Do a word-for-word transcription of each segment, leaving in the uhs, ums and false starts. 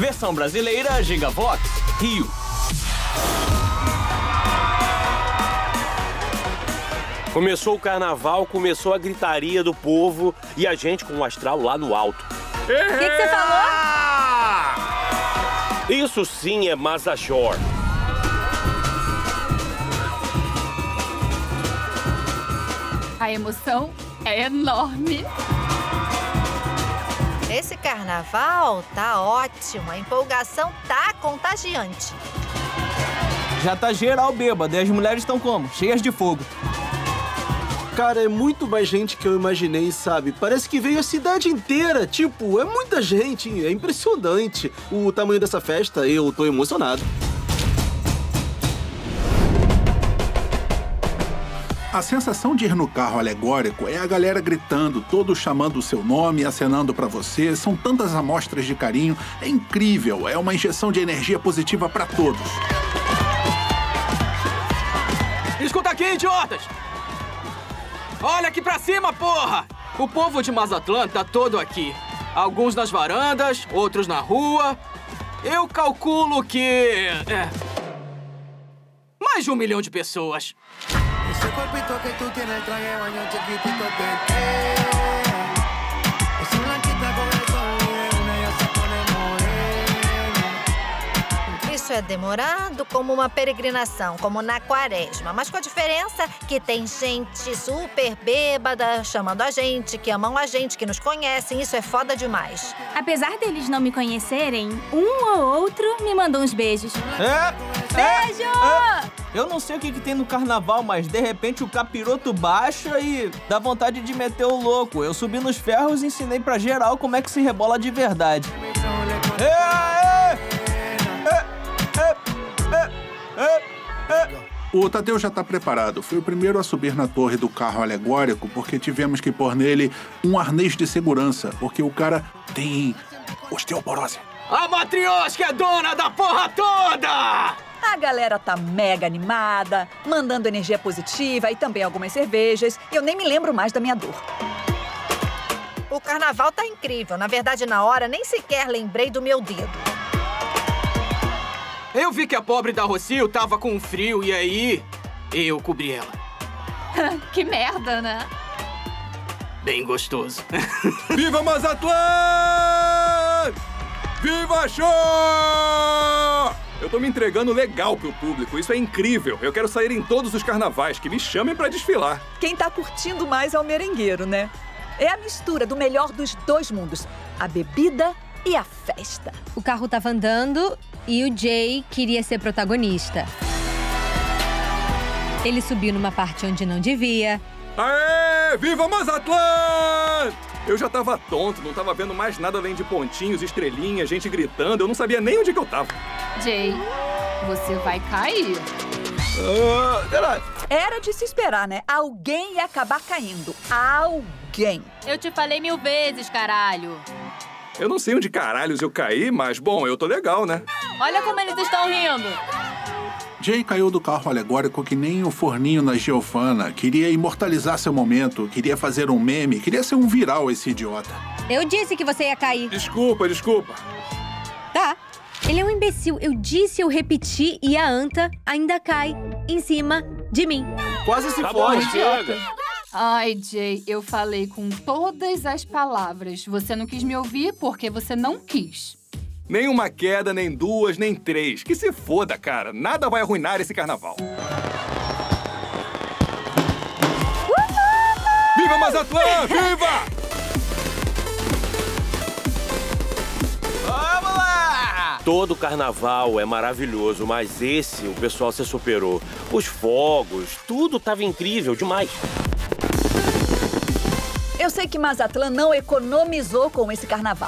Versão brasileira, Gigavox, Rio. Começou o carnaval, começou a gritaria do povo e a gente com o astral lá no alto. O que, que você falou? Isso sim é Mazajor. A emoção é enorme. Esse carnaval tá ótimo, a empolgação tá contagiante. Já tá geral bêbado e as mulheres estão como? Cheias de fogo. Cara, é muito mais gente que eu imaginei, sabe? Parece que veio a cidade inteira. Tipo, é muita gente. É impressionante o tamanho dessa festa. Eu tô emocionado. A sensação de ir no carro alegórico é a galera gritando, todos chamando o seu nome, acenando pra você. São tantas amostras de carinho. É incrível. É uma injeção de energia positiva pra todos. Escuta aqui, idiotas! Olha aqui pra cima, porra! O povo de Mazatlán tá todo aqui. Alguns nas varandas, outros na rua. Eu calculo que... É, mais de um milhão de pessoas. Isso é demorado como uma peregrinação, como na quaresma. Mas com a diferença que tem gente super bêbada chamando a gente, que amam a gente, que nos conhecem. Isso é foda demais. Apesar deles não me conhecerem, um ou outro me mandou uns beijos. É? Beijo! É, é. Eu não sei o que, que tem no carnaval, mas de repente o capiroto baixa e dá vontade de meter o louco. Eu subi nos ferros e ensinei pra geral como é que se rebola de verdade. É, é, é, é, é. O Tadeu já tá preparado. Foi o primeiro a subir na torre do carro alegórico porque tivemos que pôr nele um arnês de segurança, porque o cara tem osteoporose. A Matrioshka é dona da porra toda! A galera tá mega animada, mandando energia positiva e também algumas cervejas. Eu nem me lembro mais da minha dor. O carnaval tá incrível. Na verdade, na hora, nem sequer lembrei do meu dedo. Eu vi que a pobre da Rocio tava com frio e aí eu cobri ela. Que merda, né? Bem gostoso. Viva Mazatlán! Viva show! Eu tô me entregando legal pro público, isso é incrível. Eu quero sair em todos os carnavais, que me chamem pra desfilar. Quem tá curtindo mais é o merengueiro, né? É a mistura do melhor dos dois mundos, a bebida e a festa. O carro tava andando e o Jay queria ser protagonista. Ele subiu numa parte onde não devia. Aê! Viva Mazatlán! Eu já tava tonto, não tava vendo mais nada além de pontinhos, estrelinhas, gente gritando. Eu não sabia nem onde que eu tava. Jay, você vai cair. Uh, caralho. Era de se esperar, né? Alguém ia acabar caindo. Alguém. Eu te falei mil vezes, caralho. Eu não sei onde caralhos eu caí, mas, bom, eu tô legal, né? Olha como eles estão rindo. Jay caiu do carro alegórico que nem o forninho na Giofana. Queria imortalizar seu momento, queria fazer um meme, queria ser um viral esse idiota. Eu disse que você ia cair. Desculpa, desculpa. Tá. Ele é um imbecil. Eu disse, eu repeti e a anta ainda cai em cima de mim. Quase se Tá foge, bom, chega. Ai, Jay, eu falei com todas as palavras. Você não quis me ouvir porque você não quis. Nem uma queda, nem duas, nem três. Que se foda, cara. Nada vai arruinar esse carnaval. Uhul! Viva Mazatlán! Viva! Vamos lá! Todo carnaval é maravilhoso, mas esse o pessoal se superou. Os fogos, tudo tava incrível demais. Eu sei que Mazatlán não economizou com esse carnaval.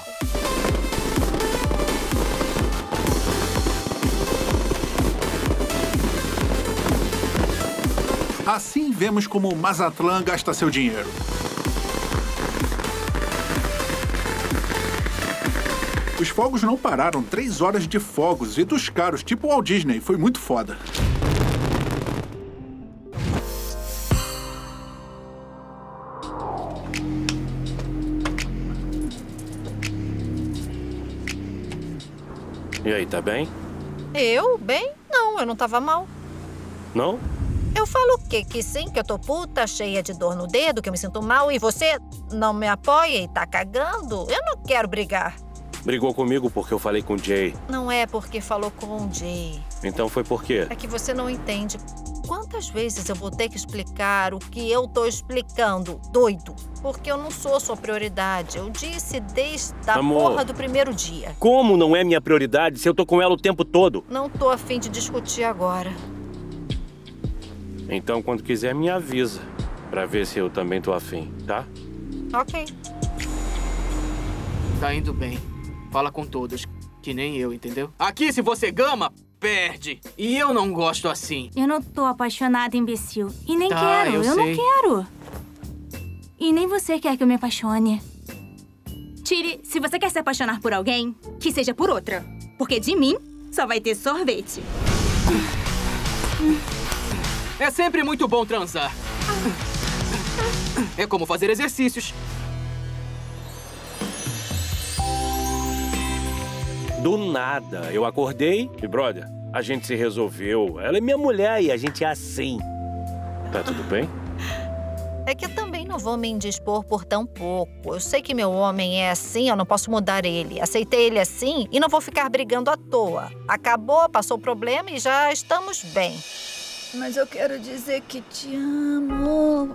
Assim vemos como Mazatlán gasta seu dinheiro. Os fogos não pararam, três horas de fogos e dos caros, tipo o Walt Disney. Foi muito foda. E aí, tá bem? Eu? Bem? Não, eu não tava mal. Não? Eu falo o quê? Que sim, que eu tô puta, cheia de dor no dedo, que eu me sinto mal e você não me apoia e tá cagando? Eu não quero brigar. Brigou comigo porque eu falei com o Jay. Não é porque falou com o Jay. Então foi por quê? É que você não entende. Quantas vezes eu vou ter que explicar o que eu tô explicando, doido? Porque eu não sou sua prioridade. Eu disse desde a Amor, porra do primeiro dia. Como não é minha prioridade se eu tô com ela o tempo todo? Não tô a fim de discutir agora. Então, quando quiser, me avisa. Pra ver se eu também tô afim, tá? Ok. Tá indo bem. Fala com todos, que nem eu, entendeu? Aqui, se você gama, perde. E eu não gosto assim. Eu não tô apaixonada, imbecil. E nem Tá, quero, eu eu não sei. quero. E nem você quer que eu me apaixone. Tire, se você quer se apaixonar por alguém, que seja por outra. Porque de mim, só vai ter sorvete. É sempre muito bom transar. É como fazer exercícios. Do nada, eu acordei e, brother, a gente se resolveu. Ela é minha mulher e a gente é assim. Tá tudo bem? É que eu também não vou me indispor por tão pouco. Eu sei que meu homem é assim, eu não posso mudar ele. Aceitei ele assim e não vou ficar brigando à toa. Acabou, passou o problema e já estamos bem. Mas eu quero dizer que te amo.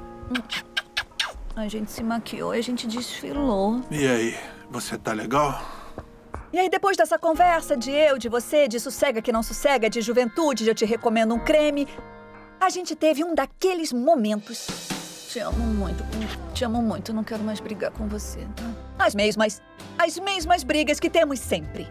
A gente se maquiou e a gente desfilou. E aí, você tá legal? E aí, depois dessa conversa de eu, de você, de sossega que não sossega, de juventude, de eu te recomendo um creme, a gente teve um daqueles momentos. Te amo muito, te amo muito, não quero mais brigar com você, tá? As mesmas, as mesmas brigas que temos sempre.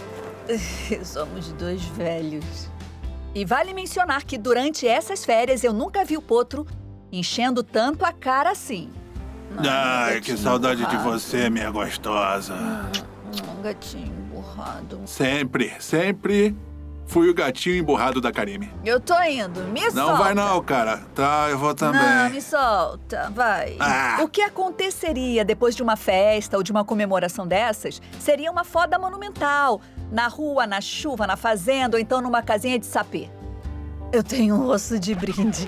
Somos dois velhos. E vale mencionar que durante essas férias eu nunca vi o Potro enchendo tanto a cara assim. Não, Ai, que saudade de borrado. você, minha gostosa. Um gatinho borrado. Sempre, sempre fui o gatinho emburrado da Karime. Eu tô indo, me solta. Não vai não, cara. Tá, eu vou também. Não, me solta, vai. Ah. O que aconteceria depois de uma festa ou de uma comemoração dessas seria uma foda monumental. Na rua, na chuva, na fazenda ou então numa casinha de sapê. Eu tenho um osso de brinde.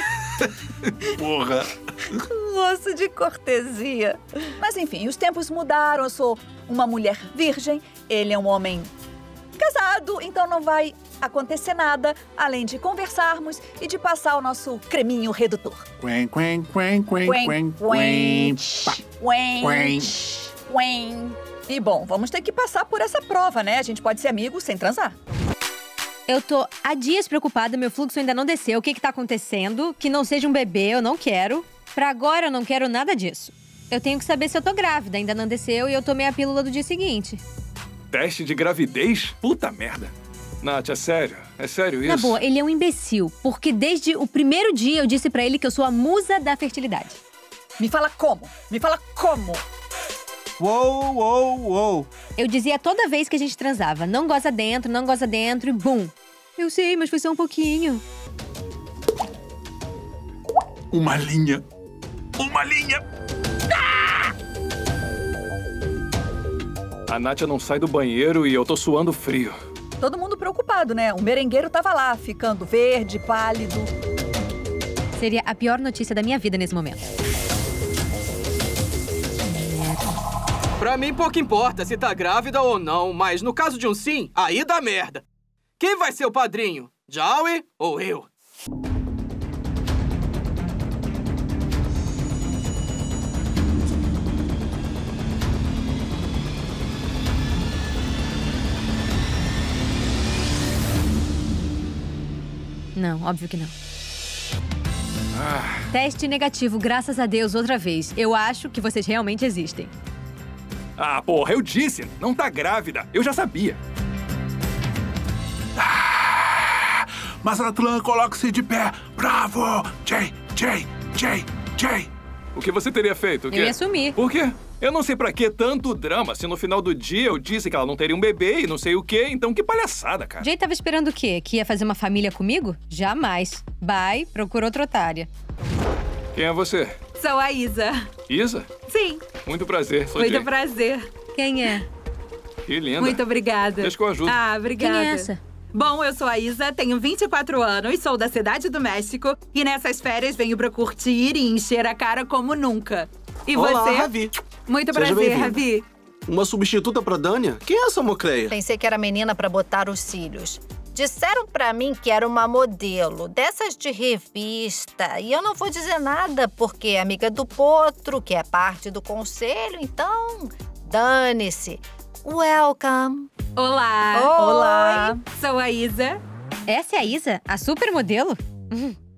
Porra. Um osso de cortesia. Mas enfim, os tempos mudaram. Eu sou uma mulher virgem. Ele é um homem casado, então não vai acontecer nada além de conversarmos e de passar o nosso creminho redutor. Quen, quen, quen, quen, quen, quen. Pá. Quen, Quen. quen. E bom, vamos ter que passar por essa prova, né? A gente pode ser amigo sem transar. Eu tô há dias preocupada, meu fluxo ainda não desceu. O que que tá acontecendo? Que não seja um bebê, eu não quero. Pra agora, eu não quero nada disso. Eu tenho que saber se eu tô grávida, ainda não desceu e eu tomei a pílula do dia seguinte. Teste de gravidez? Puta merda. Nath, é sério? É sério isso? Na boa, ele é um imbecil, porque desde o primeiro dia eu disse pra ele que eu sou a musa da fertilidade. Me fala como? Me fala como? Uou, uou, uou. Eu dizia toda vez que a gente transava, não goza dentro, não goza dentro e bum. Eu sei, mas foi só um pouquinho. Uma linha. Uma linha. A Nath não sai do banheiro e eu tô suando frio. Todo mundo preocupado, né? O merengueiro tava lá, ficando verde, pálido. Seria a pior notícia da minha vida nesse momento. Pra mim, pouco importa se tá grávida ou não, mas no caso de um sim, aí dá merda. Quem vai ser o padrinho? Joey ou eu? Não, óbvio que não. Ah, Teste negativo, graças a Deus, outra vez. Eu acho que vocês realmente existem. ah, porra, eu disse, não tá grávida. Eu já sabia. Mazatlan, coloque-se de pé. Bravo! Jay, Jay, Jay, Jay. O que você teria feito? O quê? Eu ia sumir. Por quê? Eu não sei pra que tanto drama, se no final do dia eu disse que ela não teria um bebê e não sei o quê, então que palhaçada, cara. Jay tava esperando o quê? Que ia fazer uma família comigo? Jamais. Bye, procura outra otária. Quem é você? Sou a Isa. Isa? Sim, Muito prazer, sou muito Jay. prazer. Quem é? Que linda. Muito obrigada. Deixa que eu ajudo. Ah, obrigada. Quem é essa? Bom, eu sou a Isa, tenho vinte e quatro anos, sou da cidade do México e nessas férias venho pra curtir e encher a cara como nunca. E Olá, você? Ravi. Muito Seja prazer, bem-vinda. Ravi. Uma substituta pra Dânia? Quem é essa mocreia? Pensei que era menina pra botar os cílios. Disseram pra mim que era uma modelo, dessas de revista. E eu não vou dizer nada, porque é amiga do Potro, que é parte do conselho, então dane-se. Welcome. Olá. Oi. Olá. Sou a Isa. Essa é a Isa, a supermodelo? Uhum.